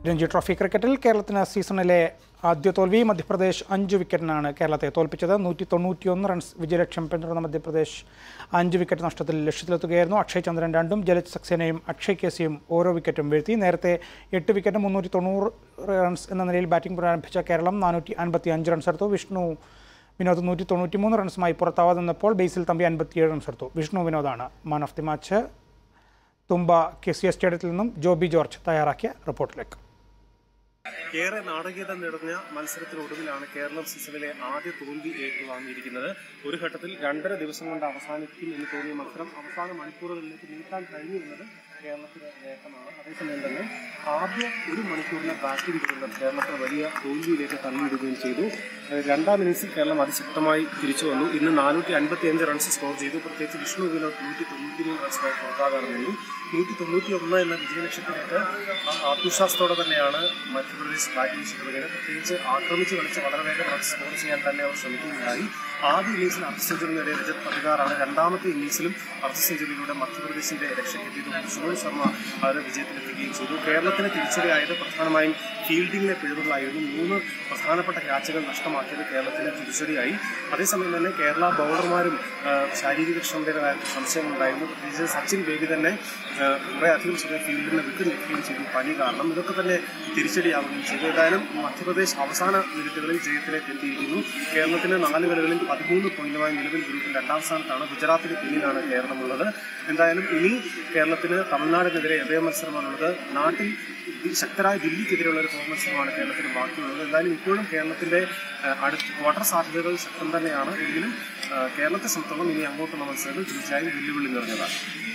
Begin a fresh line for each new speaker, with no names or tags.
Ranji trophy ക്രിക്കറ്റിൽ കേരളത്തിന് സീസണിലെ ആദ്യ തോൽവി. മധ്യപ്രദേശ് 5 വിക്കറ്റിനാണ് കേരളത്തെ തോൽപ്പിച്ചത്. 191 റൺസ് വിജയലക്ഷ്യം പിന്തുടർന്ന മധ്യപ്രദേശ് 5 വിക്കറ്റ് നഷ്ടത്തിൽ ലക്ഷ്യത്തിലെത്തുകയായിരുന്നു. അക്ഷയ് ചന്ദ്രൻ 2ഉം ജലജ് സക്സേനയും അക്ഷയ് കേസിയും ഓരോ വിക്കറ്റും വീഴ്ത്തി. നേരത്തെ 8 വിക്കറ്റ് 390 റൺസ് എന്ന നിലയിൽ ബാറ്റിംഗ് പുനരാരംഭിച്ച കേരളം 455 റൺസ് എടുത്തു. വിഷ്ണു വിനോദ് 193 റൺസുമായി പുറത്താവാതെ നിന്നപ്പോൾ ബേസിൽ തമ്പി 57 റൺസ് എടുത്തു. വിഷ്ണു വിനോദാണ് man of the match. Thumba KCA സ്റ്റേഡിയത്തിൽ നിന്നും ജോബി ജോർജ് തയ്യാറാക്കിയ റിപ്പോർട്ടിലേക്ക്.
ഏറെ നാടകീയത നിറഞ്ഞ മത്സരത്തിനൊടുവിലാണ് കേരളം സീസണിലെ ആദ്യ തോൽവി ഏറ്റുവാങ്ങിയിരിക്കുന്നത്. ഒരു ഘട്ടത്തിൽ 2.5 ദിവസം കൊണ്ട് അവസാനിക്കും എന്ന് തോന്നിയ മത്സരം അവസാന മണിക്കൂറുകളിലേക്ക് നീട്ടാൻ കഴിഞ്ഞു എന്നത് കേരളത്തിന് നേട്ടമാണ്. അതേസമയം തന്നെ ആദ്യ 1 മണിക്കൂറിലെ ബാറ്റിംഗ് ദുരന്തം കേരളത്തെ വലിയ തോൽവിയിലേക്ക് തള്ളിയിടുകയും ചെയ്തു. 2ാം ഇന്നിംഗ്സിൽ കേരളം അതിശക്തമായി തിരിച്ചു വന്നു. ഇന്ന് 455 റൺസ് സ്കോർ ചെയ്തു. പ്രത്യേകിച്ച് വിഷ്ണു വിനോദ് 193 റൺസുമായി പുറത്താകാൻ വേണ്ടി 191 എന്ന വിജയലക്ഷ്യത്തിലേക്ക് ആത്മവിശ്വാസത്തോടെ തന്നെയാണ് മധ്യപ്രദേശ് ബാറ്റിംഗ് ചെയ്തത്. പ്രത്യേകിച്ച് ആക്രമിച്ച് കളിച്ച് വളരെ വേഗം റൺസ് സ്കോർ ചെയ്യാൻ തന്നെ അവർ ശ്രമിക്കുകയുണ്ടായി. ആദ്യ ഇന്നിംഗ്സിൽ അർദ്ധ സെഞ്ചുറി നേടിയ രജത് പട്ടിദാറാണ്. 2ാമത്തെ ഇന്നിംഗ്സിലും അർദ്ധ സെഞ്ചുറിയിലൂടെ മധ്യപ്രദേശിന്റെ രക്ഷയ്ക്കെത്തിയതും സുനിൽ ശർമ്മ അവരെ വിജയത്തിലെത്തുകയും ചെയ്തു. കേരളത്തിന് തിരിച്ചടിയായത് പ്രധാനമായും ഫീൽഡിങ്ങിലെ പിഴവുകളായിരുന്നു. 3 പ്രധാനപ്പെട്ട ക്യാച്ചുകൾ നഷ്ടമാക്കിയത് കേരളത്തിന് തിരിച്ചടിയായി. അതേസമയം തന്നെ കേരള ബൗളർമാരും ശാരീരിക ക്ഷമതയുടെ കാര്യത്തിൽ സംശയമുണ്ടായിരുന്നു. പ്രത്യേകിച്ച് സച്ചിൻ ബേബി തന്നെ കുറേയധികം സമയം ഫീൽഡിനെ വിട്ടുനിൽക്കുകയും ചെയ്തു പനി കാരണം. ഇതൊക്കെ തന്നെ തിരിച്ചടിയാവുകയും ചെയ്തു. ഏതായാലും മധ്യപ്രദേശ് അവസാന മിനിറ്റുകളിൽ ജയത്തിലേക്ക് എത്തിയിരിക്കുന്നു. കേരളത്തിന് 4 കളികളിൽ 13 പോയിന്റുമായി നിലവിൽ ഗ്രൂപ്പിൽ 2ാം സ്ഥാനത്താണ്. ഗുജറാത്തിന് പിന്നിലാണ് കേരളമുള്ളത്. എന്തായാലും ഇനി കേരളത്തിന് തമിഴ്നാടിനെതിരെ എവേ മത്സരമാണുള്ളത്. നാട്ടിൽ ശക്തരായ ദില്ലിക്കെതിരെയുള്ള ഒരു മത്സരമാണ് കേരളത്തിന് ബാക്കിയുള്ളത്. എന്തായാലും ഇപ്പോഴും കേരളത്തിന്റെ അടുത്ത ക്വാർട്ടർ സാധ്യതകൾ ശക്തം തന്നെയാണ്. എങ്കിലും കേരളത്തെ സംബന്ധിച്ചിടത്തോളം ഇനി അങ്ങോട്ടുള്ള മത്സരങ്ങൾ തീർച്ചയായും വെല്ലുവിളി നിറഞ്ഞതാണ്.